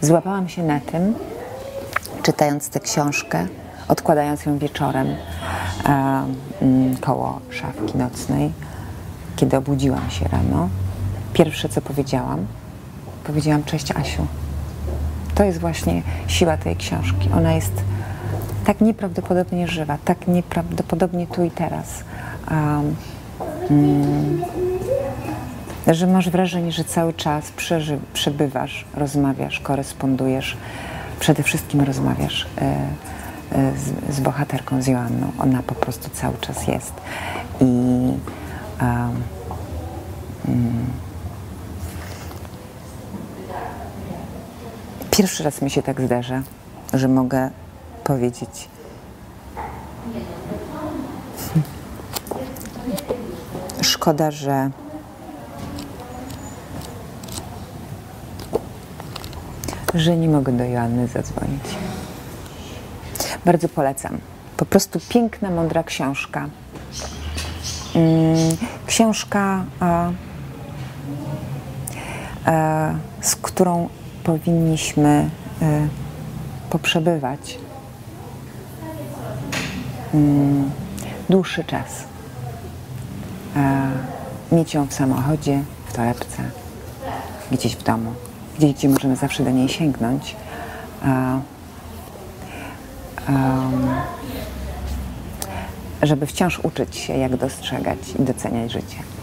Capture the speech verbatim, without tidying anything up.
Złapałam się na tym, czytając tę książkę, odkładając ją wieczorem e, koło szafki nocnej, kiedy obudziłam się rano. Pierwsze, co powiedziałam, powiedziałam: cześć, Asiu. To jest właśnie siła tej książki. Ona jest tak nieprawdopodobnie żywa, tak nieprawdopodobnie tu i teraz, um, um, że masz wrażenie, że cały czas przeży, przebywasz, rozmawiasz, korespondujesz, przede wszystkim rozmawiasz e, e, z, z bohaterką, z Joanną. Ona po prostu cały czas jest. I um, um, pierwszy raz mi się tak zdarza, że mogę powiedzieć: szkoda, że że nie mogę do Joanny zadzwonić. Bardzo polecam. Po prostu piękna, mądra książka. Książka, a, a, z którą powinniśmy a, poprzebywać um, dłuższy czas. A, mieć ją w samochodzie, w torebce, gdzieś w domu, gdzieś, gdzie możemy zawsze do niej sięgnąć, a, um, żeby wciąż uczyć się, jak dostrzegać i doceniać życie.